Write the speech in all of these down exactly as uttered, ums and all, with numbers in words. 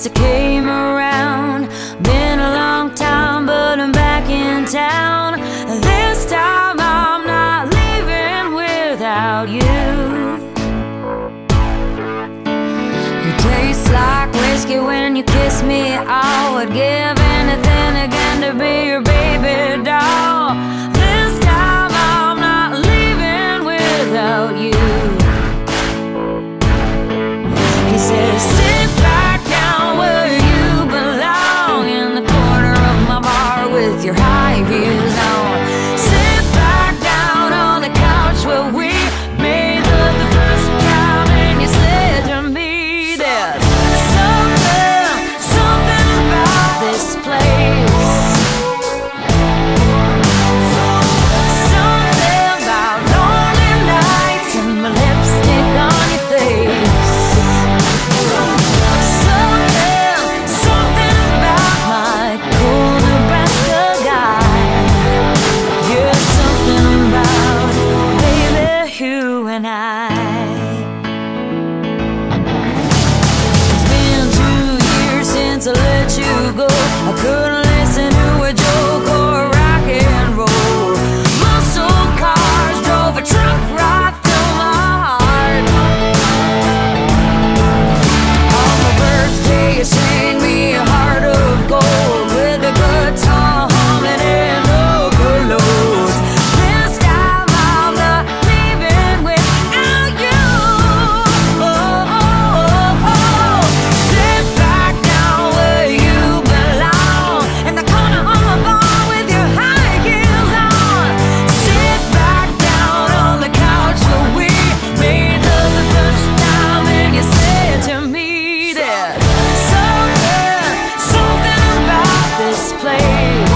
since I came around. Been a long time, but I'm back in town. This time I'm not leaving without you. You taste like whiskey when you kiss me. I would give anything again to be your baby doll. This time I'm not leaving without you. He says, sit back down where you belong, in the corner of my bar with your high heels on. Sit back down on the couch where we made love the first time, and you said to me, there's something, something about this place. Something about lonely nights and my lipstick on your face. To let you go, I couldn't listen to a joke or rock and roll. Muscle cars drove a truck right through my heart. On my birthday you sang me a heart of gold, with a guitar humming and overloads. This time I'm not leaving without you. Oh, oh, oh, oh. Sit back down where you belong, in the corner of my bar with your high heels on. Sit back down on the couch where we made love the first time, and you said to me, there's something, something about this place.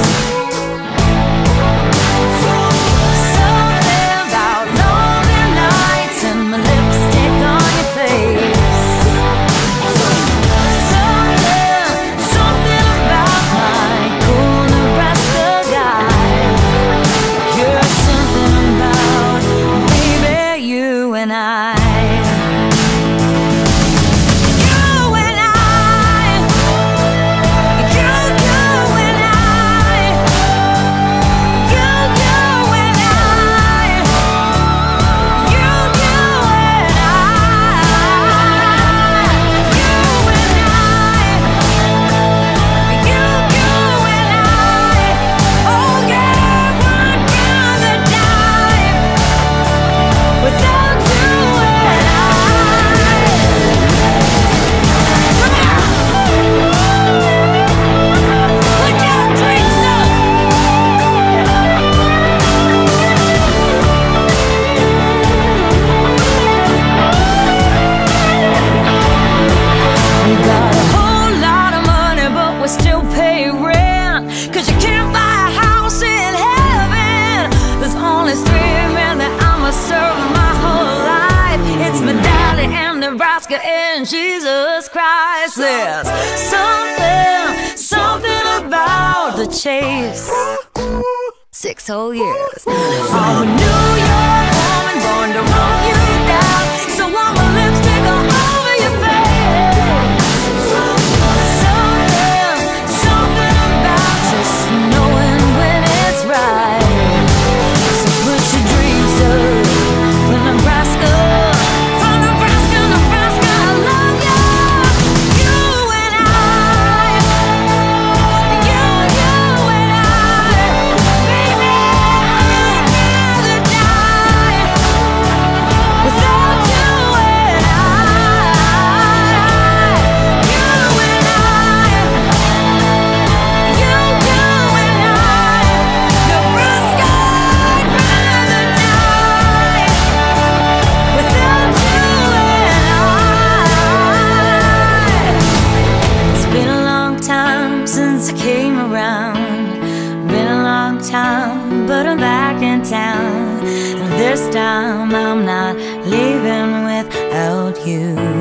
Something about lonely nights and my lipstick on your face. Something, something about my cool Nebraska guy. You're something about, baby, you and I. You and I. You, you and I. You, you and I. You, you and I. You and I. You, you and I. Oh yeah, would rather die without you and I. Come here. Put your drinks up. We got a whole lot of money, but we still pay rent, 'cause you can't buy a house in heaven. There's only three men that I'ma serve my whole life. It's my daddy and Nebraska and Jesus Christ. There's something, something about the chase. Six whole years. I'm a New York woman born to run you down, so I'm a lipstick all over your face. Something, something about just knowing when it's right. So put your dreams up for Nebraska, for Nebraska, Nebraska, I love you. You and I, you, you and I, baby, I'd rather die without you and I. You and I, you, you and I, Nebraska, I'd rather die without you and I. It's been a long time since I came around. Been a long time, but I'm back in town. And this time I'm not leaving without you.